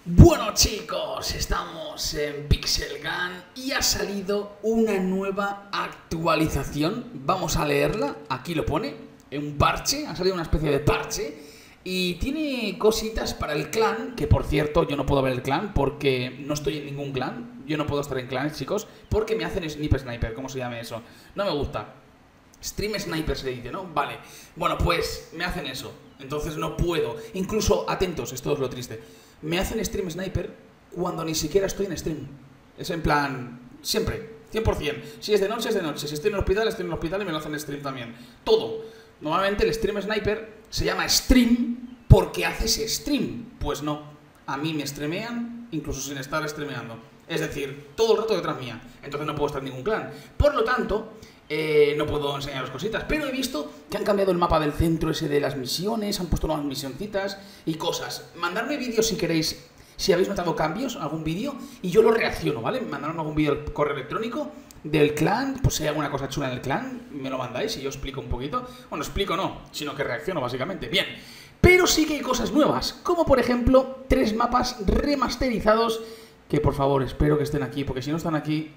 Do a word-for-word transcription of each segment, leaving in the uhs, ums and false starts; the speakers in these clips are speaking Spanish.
Bueno chicos, estamos en Pixel Gun y ha salido una nueva actualización. Vamos a leerla, aquí lo pone, un parche, ha salido una especie de parche y tiene cositas para el clan, que por cierto yo no puedo ver el clan porque no estoy en ningún clan. Yo no puedo estar en clanes, chicos, porque me hacen Sniper Sniper, ¿cómo se llama eso? No me gusta. Stream Sniper se dice, ¿no? Vale, bueno pues me hacen eso, entonces no puedo. Incluso, atentos, esto es lo triste, me hacen stream sniper cuando ni siquiera estoy en stream. Es en plan, siempre, cien por cien. Si es de noche, es de noche. Si estoy en el hospital, estoy en el hospital y me lo hacen stream también. Todo. Normalmente el stream sniper se llama stream porque haces stream. Pues no. A mí me streamean incluso sin estar streameando. Es decir, todo el rato detrás mía. Entonces no puedo estar en ningún clan. Por lo tanto, eh, no puedo enseñaros cositas. Pero he visto que han cambiado el mapa del centro ese de las misiones, han puesto nuevas misioncitas y cosas. Mandadme vídeos si queréis, si habéis notado cambios, algún vídeo, y yo lo reacciono, ¿vale? Mandarme algún vídeo al correo electrónico del clan, pues si hay alguna cosa chula en el clan, me lo mandáis y yo explico un poquito. Bueno, explico no, sino que reacciono básicamente. Bien, pero sí que hay cosas nuevas, como por ejemplo, tres mapas remasterizados, que por favor, espero que estén aquí, porque si no están aquí,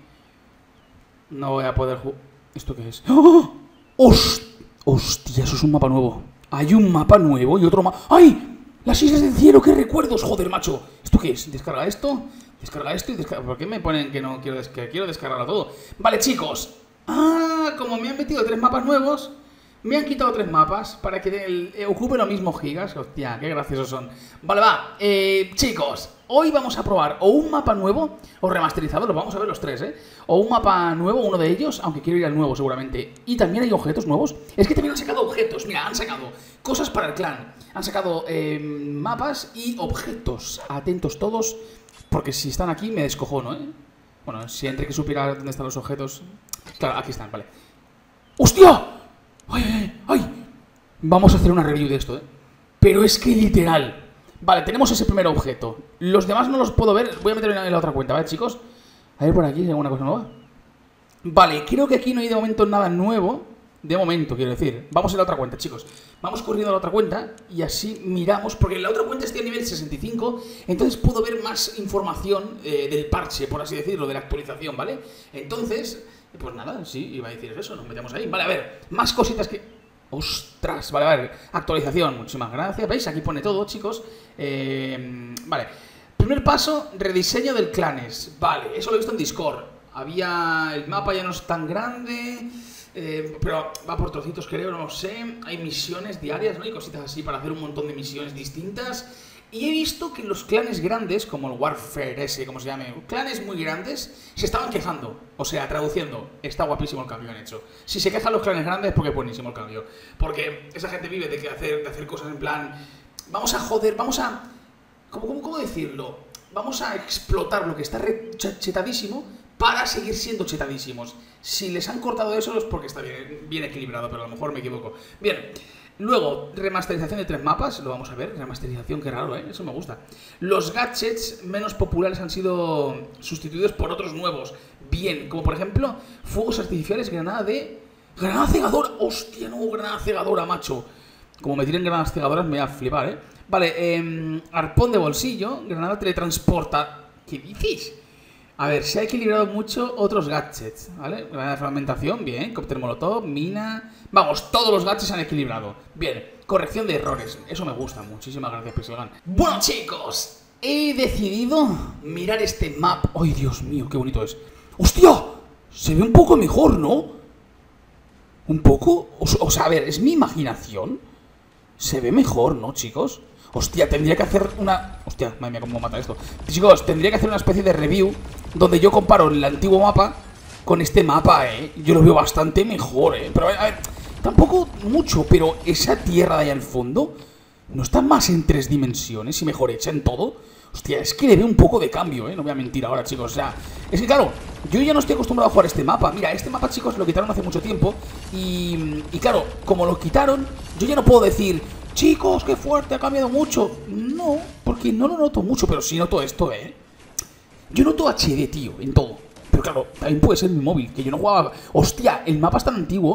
no voy a poder jugar. ¿Esto qué es? ¡Oh! ¡Host! ¡Hostia! Eso es un mapa nuevo. Hay un mapa nuevo y otro mapa. ¡Ay! Las Islas del Cielo, qué recuerdos, joder, macho. ¿Esto qué es? Descarga esto, descarga esto y descarga. ¿Por qué me ponen que no quiero, des que quiero descargarlo todo? Vale, chicos. Ah, como me han metido tres mapas nuevos, me han quitado tres mapas para que el, eh, ocupe lo mismo gigas. Hostia, qué graciosos son. Vale, va. Eh, chicos, hoy vamos a probar o un mapa nuevo o remasterizado, los vamos a ver los tres, ¿eh? O un mapa nuevo, uno de ellos, aunque quiero ir al nuevo seguramente. Y también hay objetos nuevos. Es que también han sacado objetos, mira, han sacado cosas para el clan. Han sacado eh, mapas y objetos. Atentos todos, porque si están aquí me descojono, ¿eh? Bueno, si entre que supiera dónde están los objetos. Claro, aquí están, vale. ¡Hostia! ¡Ay, ay, ay! Vamos a hacer una review de esto, ¿eh? Pero es que literal. Vale, tenemos ese primer objeto. Los demás no los puedo ver. Voy a meterlo en la otra cuenta, ¿vale, chicos? A ver por aquí, ¿hay alguna cosa nueva? Vale, creo que aquí no hay de momento nada nuevo. De momento, quiero decir. Vamos a la otra cuenta, chicos. Vamos corriendo a la otra cuenta y así miramos. Porque en la otra cuenta estoy a nivel sesenta y cinco. Entonces puedo ver más información eh, del parche, por así decirlo, de la actualización, ¿vale? Entonces, pues nada, sí, iba a decir eso. Nos metemos ahí. Vale, a ver, más cositas que... ¡Ostras! Vale, a ver, actualización. Muchísimas gracias. ¿Veis? Aquí pone todo, chicos. Eh, vale. Primer paso, rediseño del clanes. Vale, eso lo he visto en Discord. Había... El mapa ya no es tan grande... Eh, pero va por trocitos, creo, no lo sé. Hay misiones diarias, ¿no? Y cositas así para hacer un montón de misiones distintas. Y he visto que los clanes grandes, como el Warfare ese, como se llame, clanes muy grandes, se estaban quejando. O sea, traduciendo, está guapísimo el cambio que han hecho. Si se quejan los clanes grandes es porque es buenísimo el cambio. Porque esa gente vive de, que hacer, de hacer cosas en plan... Vamos a joder, vamos a... ¿Cómo, cómo, cómo decirlo? Vamos a explotar lo que está re chetadísimo para seguir siendo chetadísimos. Si les han cortado eso es porque está bien, bien equilibrado, pero a lo mejor me equivoco. Bien, luego, remasterización de tres mapas, lo vamos a ver, remasterización, qué raro, ¿eh? Eso me gusta. Los gadgets menos populares han sido sustituidos por otros nuevos. Bien, como por ejemplo, fuegos artificiales, granada de... ¡Granada cegadora! ¡Hostia, no! ¡Granada cegadora, macho! Como me tiren granadas cegadoras me voy a flipar, ¿eh? Vale, eh, arpón de bolsillo, granada teletransporta... ¿Qué dices? A ver, se ha equilibrado mucho otros gadgets, ¿vale? Granada de fragmentación, bien. Cóctel molotov, mina... Vamos, todos los gadgets se han equilibrado. Bien, corrección de errores. Eso me gusta. Muchísimas gracias, Pixel Gun. Bueno, chicos, he decidido mirar este map. ¡Ay, Dios mío, qué bonito es! ¡Hostia! Se ve un poco mejor, ¿no? ¿Un poco? O, o sea, a ver, ¿es mi imaginación? Se ve mejor, ¿no, chicos? Hostia, tendría que hacer una... Hostia, madre mía, cómo mata esto. Chicos, tendría que hacer una especie de review donde yo comparo el antiguo mapa con este mapa, ¿eh? Yo lo veo bastante mejor, ¿eh? Pero, a ver, tampoco mucho, pero esa tierra de ahí al fondo ¿no está más en tres dimensiones y mejor hecha en todo? Hostia, es que le veo un poco de cambio, ¿eh? No voy a mentir ahora, chicos. O sea, es que claro, yo ya no estoy acostumbrado a jugar este mapa. Mira, este mapa, chicos, lo quitaron hace mucho tiempo. Y, y claro, como lo quitaron, yo ya no puedo decir... Chicos, qué fuerte, ha cambiado mucho. No, porque no lo noto mucho, pero sí noto esto, ¿eh? Yo noto H D, tío, en todo. Pero claro, también puede ser mi móvil, que yo no jugaba... Hostia, el mapa es tan antiguo.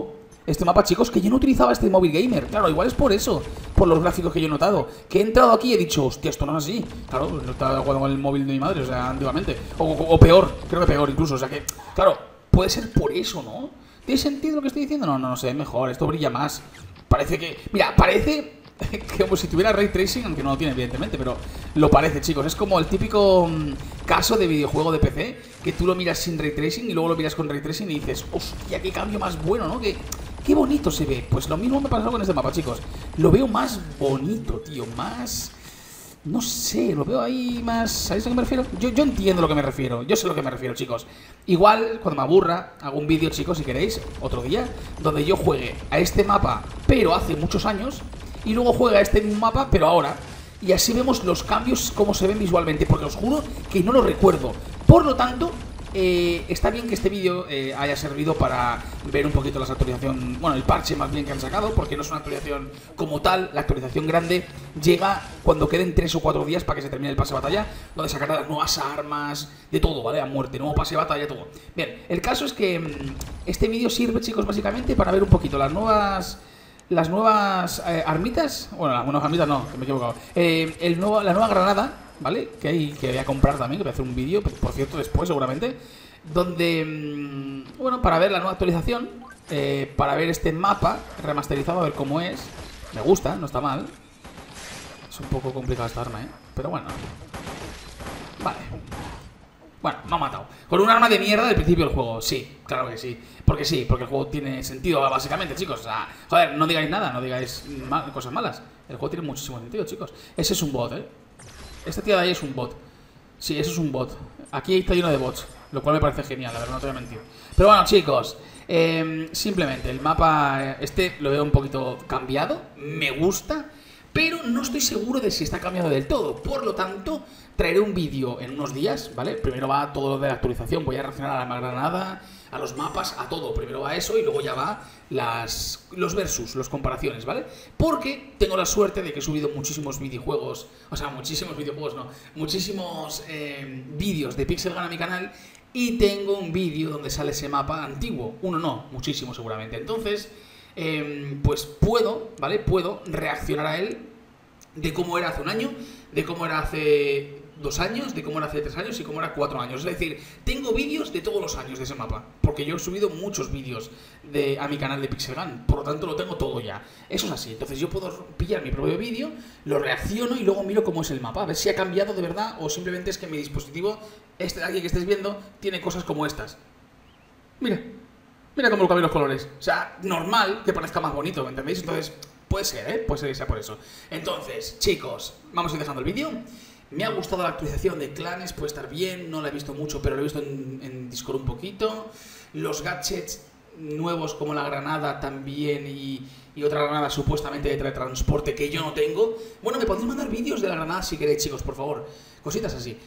Este mapa, chicos, que yo no utilizaba este móvil gamer. Claro, igual es por eso, por los gráficos que yo he notado. Que he entrado aquí y he dicho, hostia, esto no es así. Claro, no estaba jugando con el móvil de mi madre, o sea, antiguamente. O, o, o peor, creo que peor incluso. O sea que, claro, puede ser por eso, ¿no? ¿Tiene sentido lo que estoy diciendo? No, no, no sé, mejor, esto brilla más. Parece que... Mira, parece... como si tuviera Ray Tracing, aunque no lo tiene evidentemente, pero lo parece, chicos. Es como el típico mmm, caso de videojuego de P C, que tú lo miras sin Ray Tracing y luego lo miras con Ray Tracing y dices, hostia, qué cambio más bueno, ¿no? Qué, qué bonito se ve. Pues lo mismo me ha pasado con este mapa, chicos. Lo veo más bonito, tío, más... No sé, lo veo ahí más... ¿Sabéis a qué me refiero? Yo, yo entiendo a lo que me refiero, yo sé a lo que me refiero, chicos. Igual, cuando me aburra, hago un vídeo, chicos, si queréis, otro día, donde yo juegue a este mapa, pero hace muchos años, y luego juega a este mismo mapa, pero ahora. Y así vemos los cambios, cómo se ven visualmente, porque os juro que no lo recuerdo. Por lo tanto, eh, está bien que este vídeo eh, haya servido para ver un poquito las actualizaciones, bueno, el parche más bien que han sacado, porque no es una actualización como tal. La actualización grande llega cuando queden tres o cuatro días para que se termine el pase de batalla, donde sacará las nuevas armas, de todo, ¿vale? A muerte, nuevo pase de batalla, todo. Bien, el caso es que mmm, este vídeo sirve, chicos, básicamente para ver un poquito las nuevas... Las nuevas eh, armitas, bueno, las nuevas armitas no, que me he equivocado. Eh, el nuevo, la nueva granada, ¿vale? Que hay que voy a comprar también, que voy a hacer un vídeo, por cierto, después seguramente. Donde, mmm, bueno, para ver la nueva actualización, eh, para ver este mapa remasterizado, a ver cómo es. Me gusta, no está mal. Es un poco complicado esta arma, ¿eh? Pero bueno. Vale. Bueno, me ha matado. Con un arma de mierda del principio del juego, sí, claro que sí. Porque sí, porque el juego tiene sentido, básicamente, chicos. O sea, joder, no digáis nada, no digáis mal, cosas malas. El juego tiene muchísimo sentido, chicos. Ese es un bot, ¿eh? Esta tía de ahí es un bot. Sí, eso es un bot. Aquí está lleno de bots, lo cual me parece genial, la verdad, no te voy a mentir. Pero bueno, chicos, eh, simplemente el mapa, este lo veo un poquito cambiado. Me gusta, pero no estoy seguro de si está cambiado del todo. Por lo tanto, traeré un vídeo en unos días, ¿vale? Primero va todo lo de la actualización, voy a reaccionar a la granada, a los mapas, a todo. Primero va eso y luego ya va las, los versus, las comparaciones, ¿vale? Porque tengo la suerte de que he subido muchísimos videojuegos, o sea, muchísimos videojuegos, no, muchísimos eh, vídeos de Pixel Gun a mi canal, y tengo un vídeo donde sale ese mapa antiguo. Uno no, muchísimo seguramente. Entonces, eh, pues puedo, ¿vale? Puedo reaccionar a él de cómo era hace un año, de cómo era hace dos años, de cómo era hace tres años y cómo era cuatro años. Es decir, tengo vídeos de todos los años de ese mapa, porque yo he subido muchos vídeos de, a mi canal de Pixel Gun, por lo tanto lo tengo todo ya. Eso es así, entonces yo puedo pillar mi propio vídeo, lo reacciono y luego miro cómo es el mapa, a ver si ha cambiado de verdad o simplemente es que mi dispositivo, este de aquí que estáis viendo, tiene cosas como estas. Mira, mira cómo cambian los colores. O sea, normal que parezca más bonito, ¿me entendéis? Entonces, puede ser, ¿eh? Puede ser que sea por eso. Entonces, chicos, vamos a ir dejando el vídeo. Me ha gustado la actualización de clanes, puede estar bien, no la he visto mucho, pero lo he visto en, en Discord un poquito. Los gadgets nuevos como la granada también y, y otra granada supuestamente de teletransporte que yo no tengo. Bueno, me podéis mandar vídeos de la granada si queréis, chicos, por favor. Cositas así.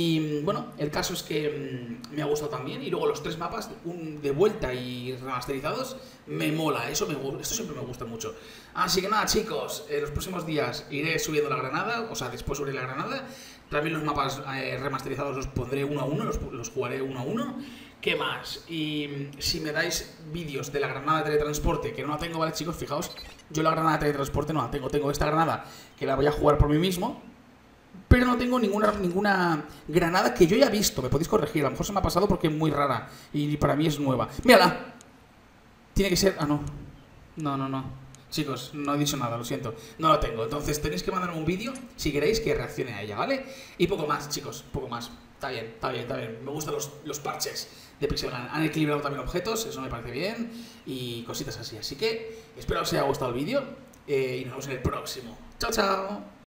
Y bueno, el caso es que mmm, me ha gustado también. Y luego los tres mapas, un de vuelta y remasterizados, me mola. Eso me gusta, esto siempre me gusta mucho. Así que nada, chicos, en los próximos días iré subiendo la granada, o sea, después subiré la granada. También los mapas eh, remasterizados los pondré uno a uno, los, los jugaré uno a uno. ¿Qué más? Y si me dais vídeos de la granada de teletransporte, que no la tengo, ¿vale, chicos? Fijaos, yo la granada de teletransporte no la tengo. Tengo esta granada que la voy a jugar por mí mismo, pero no tengo ninguna, ninguna granada que yo haya visto. Me podéis corregir, a lo mejor se me ha pasado porque es muy rara y para mí es nueva. ¡Mírala! Tiene que ser... Ah, no. No, no, no. Chicos, no he dicho nada, lo siento. No la tengo. Entonces tenéis que mandarme un vídeo si queréis que reaccione a ella, ¿vale? Y poco más, chicos, poco más. Está bien, está bien, está bien. Me gustan los, los parches de Pixel Gun. Han equilibrado también objetos, eso me parece bien. Y cositas así. Así que espero que os haya gustado el vídeo eh, y nos vemos en el próximo. ¡Chao, chao!